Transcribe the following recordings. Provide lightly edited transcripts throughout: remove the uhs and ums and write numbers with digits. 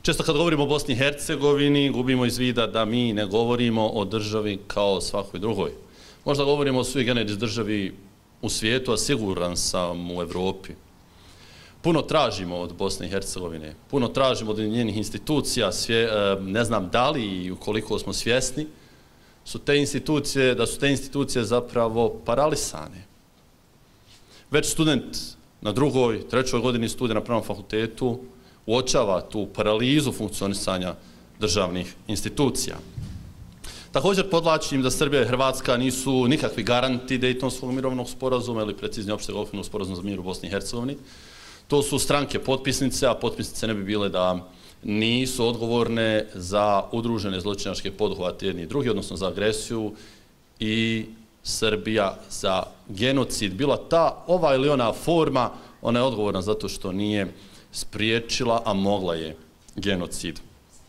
Često kad govorimo o Bosni i Hercegovini, gubimo iz vida da mi ne govorimo o državi kao svakoj drugoj. Možda govorimo o sui generis državi u svijetu, a siguran sam u Evropi. Puno tražimo od Bosne i Hercegovine, puno tražimo od njenih institucija, ne znam da li i ukoliko smo svjesni, da su te institucije zapravo paralisane. Već student na drugoj, trećoj godini studija na Pravnom fakultetu uočava tu paralizu funkcionisanja državnih institucija. Također podvlačim da Srbija i Hrvatska nisu nikakvi garanti Dejtonskog mirovnog sporazuma ili preciznije opšteg okvirnog sporazuma za mir u Bosni i Hercegovini. To su stranke potpisnice, a potpisnice ne bi bile da nisu odgovorne za udružene zločinačke poduhvate jedni i drugi, odnosno za agresiju, i Srbija za genocid. Bila ta, ova ili ona forma, ona je odgovorna zato što nije spriječila, a mogla je, genocid.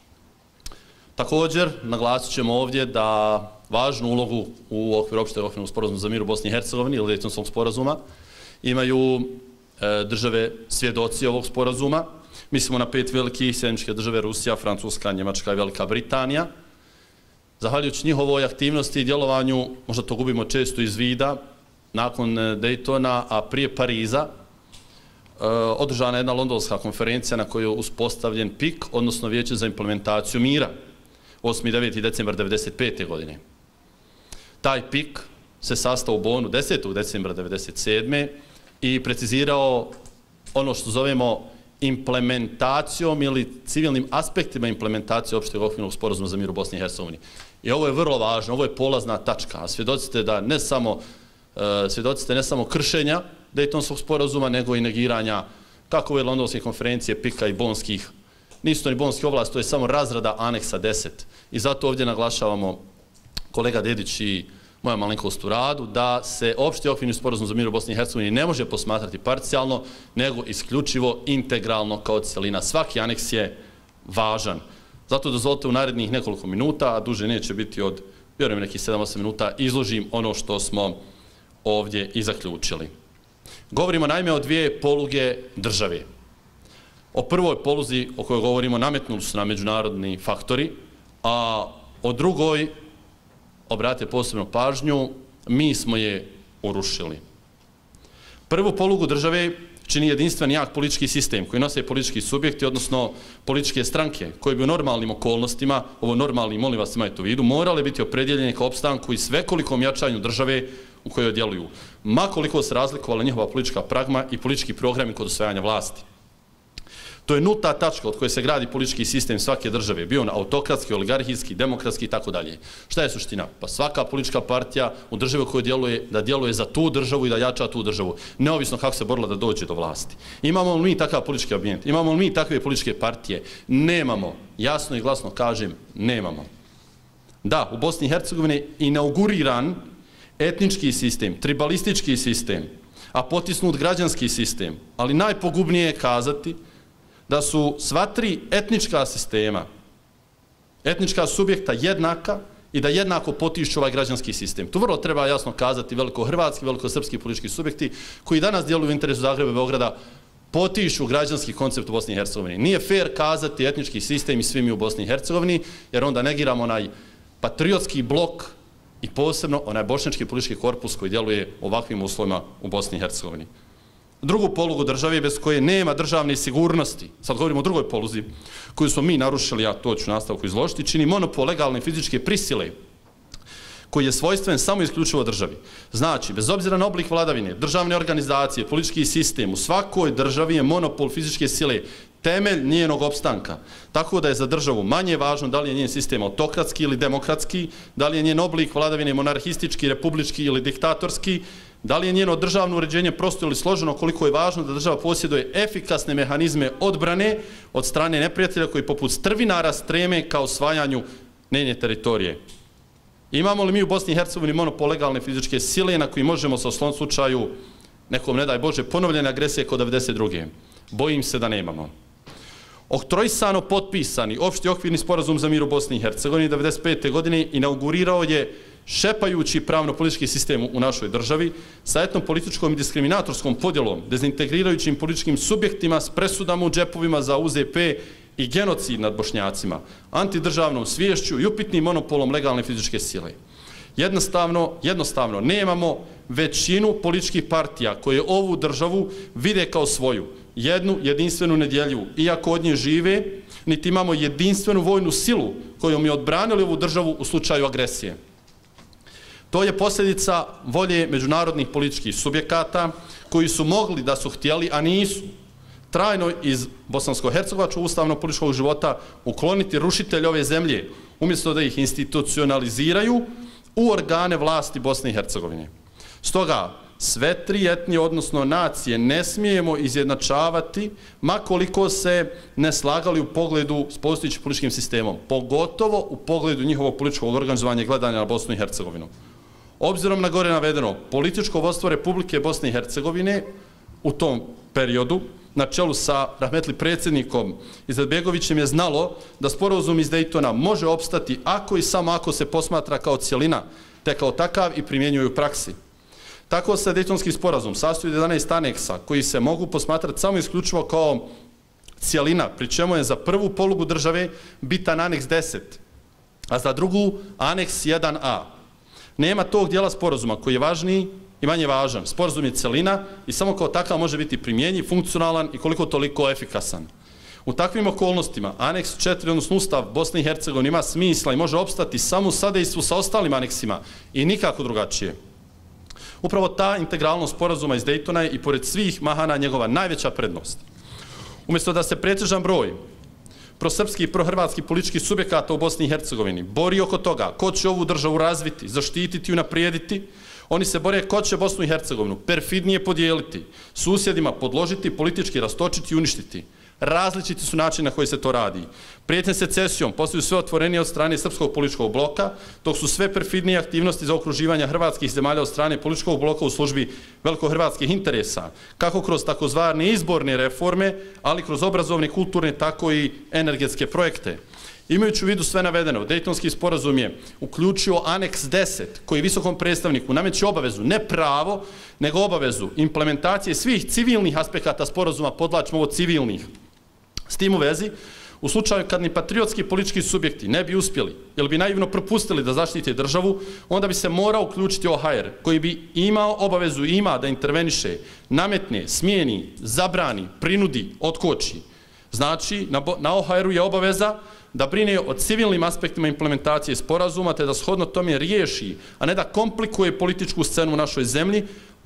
Također, naglasit ćemo ovdje da važnu ulogu u okviru opšteg okvirnog sporazuma za mir u Bosni i Hercegovini ili Dejtonskog sporazuma imaju države svjedoci ovog sporazuma. Mislimo na 5 velikih sjedničke države: Rusija, Francuska, Njemačka i Velika Britanija. Zahvaljujući njihovoj aktivnosti i djelovanju, možda to gubimo često iz vida, nakon Dejtona, a prije Pariza, održana je jedna londonska konferencija na kojoj je uspostavljen PIK, odnosno Vijeće za implementaciju mira, 8. i 9. decembar 1995. godine. Taj PIK se sastao u Bonu 10. decembra 1997. i precizirao ono što zovemo implementacijom ili civilnim aspektima implementacije opšteg okvirnog sporazuma za mir u Bosni i Hercegovini. I ovo je vrlo važno, ovo je polazna tačka. A svjedocite da ne samo kršenja Dejtonskog sporazuma, nego i negiranja kako ove londonske konferencije, PIK-a i bonskih, nisu to ni bonski ovlast, to je samo razrada aneksa 10. I zato ovdje naglašavamo, kolega Dedić i moja malenkost u radu, da se opšti okvirni sporazum za mir u Bosni i Hercegovini ne može posmatrati parcijalno, nego isključivo integralno kao cjelina. Svaki aneks je važan. Zato dozvolite u narednih nekoliko minuta, a duže neće biti od, vjerujem, nekih 7-8 minuta, izložim ono što smo ovdje i zaključili. Govorimo naime o dvije poluge države. O prvoj poluzi o kojoj govorimo nametnuli su nam međunarodni faktori, a o drugoj, obratite posebno pažnju, mi smo je urušili. Prvu polugu države čini jedinstven jak politički sistem koji nose politički subjekti, odnosno političke stranke, koje bi u normalnim okolnostima, ovo normalni, molim vas imajte u vidu, morale biti opredjeljene ka opstanku i svekolikom jačanju države u kojoj djeluju, makoliko se razlikovala njihova politička pragma i politički programi kod osvajanja vlasti. To je nulta tačka od koje se gradi politički sistem svake države, bio on autokratski, oligarhijski, demokratski i tako dalje. Šta je suština? Pa svaka politička partija u državi u kojoj djeluje, da djeluje za tu državu i da jača tu državu, neovisno kako se borila da dođe do vlasti. Imamo li mi takav politički ambijent? Imamo li mi takve političke partije? Nemamo. Jasno i glasno kažem, nemamo. Da, u Bosni i Hercegovini je inauguriran etnički sistem, tribalistički sistem, a potisnut građanski sistem, ali najpogubnije je kazati da su sva tri etnička sistema, etnička subjekta jednaka i da jednako potišću ovaj građanski sistem. Tu vrlo treba jasno kazati velikohrvatski, velikosrpski politički subjekti koji danas djeluju u interesu Zagreba i Beograda potišću građanski koncept u Bosni i Hercegovini. Nije fair kazati etnički sistem i svi mi u Bosni i Hercegovini, jer onda negiramo onaj patriotski blok i posebno onaj bošnjački politički korpus koji djeluje u ovakvim uslovima u Bosni i Hercegovini. Drugu polugu države bez koje nema državne sigurnosti, sad govorimo o drugoj poluzi koju smo mi narušili, ja to ću nastavku izložiti, čini monopol legalne fizičke prisile koji je svojstven samo isključivo državi. Znači, bez obzira na oblik vladavine, državne organizacije, politički sistem, u svakoj državi je monopol fizičke sile temelj njenog opstanka. Tako da je za državu manje važno da li je njen sistem autokratski ili demokratski, da li je njen oblik vladavine monarhistički, republički ili diktatorski, da li je njeno državno uređenje prosto ili složeno, koliko je važno da država posjeduje efikasne mehanizme odbrane od strane neprijatelja koji poput strvinara streme ka osvajanju njene teritorije. Imamo li mi u Bosni i Hercegovini monopol legalne fizičke sile na koji možemo se osloniti u slučaju nekom, ne daj Bože, ponovljene agresije kod 1992. Bojim se da nemamo. Oktroisano potpisani opšti okvirni sporazum za mir u Bosni i Hercegovini 1995. godine inaugurirao je šepajući pravno-politički sistem u našoj državi sa etnom političkom i diskriminatorskom podjelom, dezintegrirajućim političkim subjektima s presudama u džepovima za UZP i genocid nad Bošnjacima, antidržavnom sviješću i upitnim monopolom legalne fizičke sile. Jednostavno nemamo većinu političkih partija koje ovu državu vide kao svoju, jednu jedinstvenu nedjeljivu, iako od nje žive, niti imamo jedinstvenu vojnu silu kojom je odbranili ovu državu u slučaju agresije. To je posljedica volje međunarodnih političkih subjekata koji su mogli da su htjeli, a nisu, trajno iz bosansko-hercegovačkog ustavno-političkog života ukloniti rušitelj ove zemlje, umjesto da ih institucionaliziraju u organe vlasti Bosne i Hercegovine. Stoga, sve tri etnije, odnosno nacije, ne smijemo izjednačavati, makoliko se ne slagali u pogledu s postojećim političkim sistemom, pogotovo u pogledu njihovog političkog organizovanja i gledanja na Bosnu i Hercegovinu. Obzirom na gore navedeno, političko vodstvo Republike Bosne i Hercegovine u tom periodu, na čelu sa rahmetli predsjednikom Izetbegovićem, je znalo da sporazum iz Dejtona može opstati ako i samo ako se posmatra kao cjelina, te kao takav i primjenjuje u praksi. Tako se Dejtonski sporazum sastoji od 11 aneksa koji se mogu posmatrati samo isključivo kao cjelina, pri čemu je za prvu polugu države bitan aneks 10, a za drugu aneks 1a. Nema tog dijela sporazuma koji je važniji i manje važan. Sporazum je cjelina i samo kao takav može biti primjenjiv, funkcionalan i koliko toliko efikasan. U takvim okolnostima aneks 4, odnosno Ustav Bosne i Hercegovine, ima smisla i može opstati samo u sadejstvu sa ostalim aneksima i nikako drugačije. Upravo ta integralnost sporazuma iz Dejtona je i pored svih mahana njegova najveća prednost. Umjesto da se pretežan broj prosrpskih i prohrvatskih političkih subjekata u Bosni i Hercegovini bori oko toga ko će ovu državu razviti, zaštititi i unaprijediti, oni se bore ko će Bosnu i Hercegovinu perfidnije podijeliti, susjedima podložiti, politički rastočiti i uništiti. Različiti su načini na koji se to radi. Prijetnje secesijom postaju sve otvorenije od strane srpskog političkog bloka, dok su sve perfidnije aktivnosti za okruživanje hrvatskih zemalja od strane političkog bloka u službi velikohrvatskih interesa, kako kroz takozvane izborne reforme, ali kroz obrazovne, kulturne, tako i energetske projekte. Imajući u vidu sve navedeno, Dejtonski sporazum je uključio aneks 10, koji visokom predstavniku nameće obavezu, ne pravo, nego obavezu implementacije svih civilnih aspekata sporazuma, podvlačimo ovo civilnih. S tim u vezi, u slučaju kad ni patriotski politički subjekti ne bi uspjeli ili bi naivno propustili da zaštite državu, onda bi se morao uključiti OHR, koji bi imao obavezu i ima da interveniše, nametne, smijeni, zabrani, prinudi, otkoči. Znači, na OHR-u je obaveza da brine o civilnim aspektima implementacije sporazuma, te da shodno tome riješi, a ne da komplikuje političku scenu u našoj zemlji,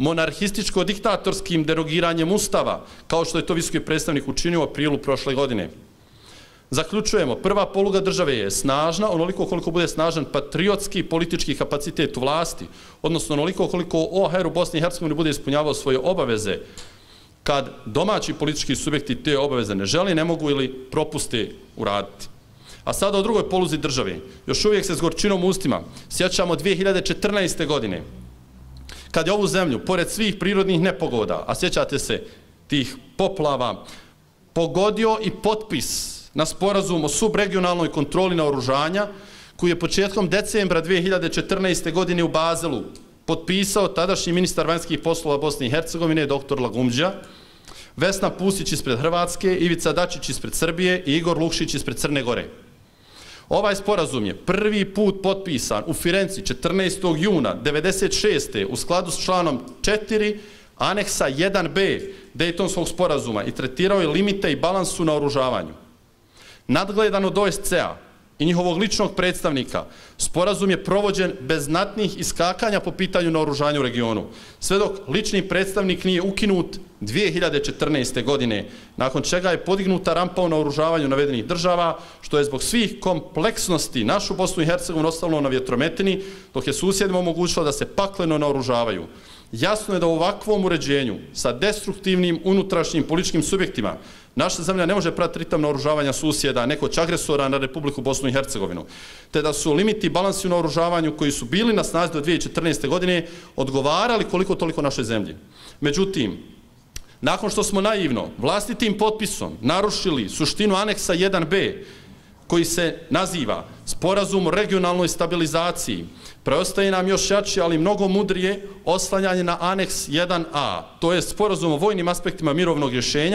monarhističko-diktatorskim derogiranjem Ustava, kao što je to visoki predstavnik učinio u aprilu prošle godine. Zaključujemo, prva poluga države je snažna, onoliko koliko bude snažan patriotski politički kapacitet u vlasti, odnosno onoliko koliko OHR u Bosni i Hercegovini bude ispunjavao svoje obaveze, kad domaći politički subjekti te obaveze ne žele, ne mogu ili propuste uraditi. A sada o drugoj poluzi države. Još uvijek se s gorčinom u ustima sjećamo 2014. godine, kad je ovu zemlju, pored svih prirodnih nepogoda, a sjećate se tih poplava, pogodio i potpis na sporazum o subregionalnoj kontroli naoružanja, koji je početkom decembra 2014. godine u Bazelu potpisao tadašnji ministar vanjskih poslova Bosne i Hercegovine, dr. Lagumđa, Vesna Pusić ispred Hrvatske, Ivica Dačić ispred Srbije i Igor Lukšić ispred Crne Gore. Ovaj sporazum je prvi put potpisan u Firenci 14. juna 1996. u skladu s članom 4 aneksa 1b Dejtonskog sporazuma i tretirao je limite i balans u naoružavanju. Nadgledan od OSCE-a i njihovog ličnog predstavnika, sporazum je provođen bez znatnih iskakanja po pitanju naoružanja u regionu, sve dok lični predstavnik nije ukinut 2014. godine, nakon čega je podignuta rampa o naoružavanju navedenih država, što je zbog svih kompleksnosti našu Bosnu i Hercegovinu ostavilo na vjetrometini, dok je susjedima omogućilo da se pakleno naoružavaju. Jasno je da u ovakvom uređenju sa destruktivnim unutrašnjim političkim subjektima naša zemlja ne može pratiti ritam naoružavanja susjeda, nekoć agresora na Republiku Bosnu i Hercegovinu, te da su limiti i balansi u naoružavanju koji su bili na snazi do 2014. godine odgovarali koliko toliko našoj zemlji. Međutim, nakon što smo naivno vlastitim potpisom narušili suštinu aneksa 1b, koji se naziva Sporazum o regionalnoj stabilizaciji, preostaje nam još jače, ali mnogo mudrije, oslanjanje na aneks 1a, to je Sporazum o vojnim aspektima mirovnog rješenja,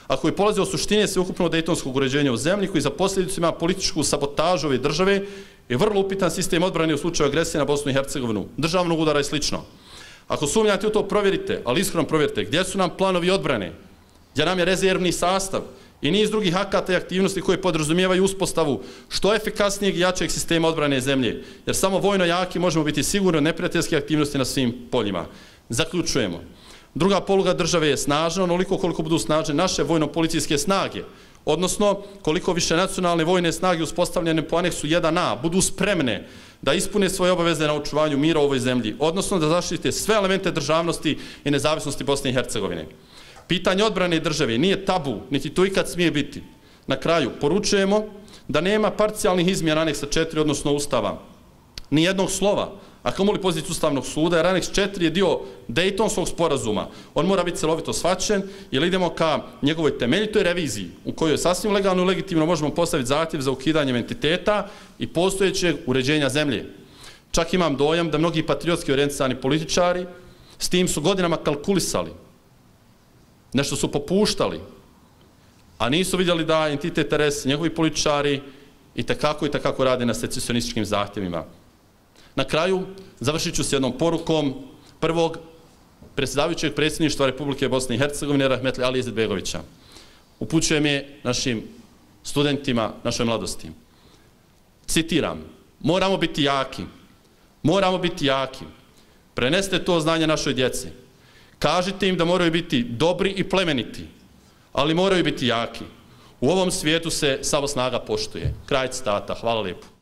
a koji polaze od suštine sveukupnog dejtonskog uređenja u zemlji, koji za posljedicu ima političku sabotažu ove države i vrlo upitan sistem odbrane u slučaju agresije na Bosnu i Hercegovinu, državnog udara i sl. Ako sumnjate u to, provjerite, ali iskreno provjerite gdje su nam planovi odbrane, gdje nam je rezervni sastav i niz drugih akata i aktivnosti koje podrazumijevaju uspostavu što efikasnijeg i jačeg sistema odbrane zemlje, jer samo vojno jaki možemo biti sigurni od neprijateljske aktivnosti na svim poljima. Zaključujemo. Druga poluga države je snažna, onoliko koliko budu snažne naše vojno-policijske snage, odnosno koliko više nacionalne vojne snage uspostavljene po aneksu 1a budu spremne da ispune svoje obaveze na očuvanju mira u ovoj zemlji, odnosno da zaštite sve elemente državnosti i nezavisnosti Bosne i Hercegovine. Pitanje odbrane države nije tabu, niti to ikad smije biti. Na kraju, poručujemo da nema parcijalnih izmjena aneksa 4, odnosno Ustava. Ni jednog slova, a kamoli poziciju Ustavnog suda, jer aneks 4 je dio Dejtonskog sporazuma. On mora biti celovito shvaćen, jer idemo ka njegovoj temeljitoj reviziji, u kojoj sasvim legalno i legitimno možemo postaviti zahtjev za ukidanjem entiteta i postojećeg uređenja zemlje. Čak imam dojam da mnogi patriotski orijentisani političari s tim su godinama kalkulisali, nešto su popuštali, a nisu vidjeli da entitet RS, njegovi političari, i tekako rade na secesionističkim zahtjevima. Na kraju, završit ću s jednom porukom prvog predsjedavajućeg predsjedništva Republike Bosne i Hercegovine, rahmetli Alije Izetbegovića. Upućujem je našim studentima, našoj mladosti. Citiram, moramo biti jaki, moramo biti jaki. Prenesite to znanje našoj djeci. Kažite im da moraju biti dobri i plemeniti, ali moraju biti jaki. U ovom svijetu se samo snaga poštuje. Kraj citata. Hvala lijepo.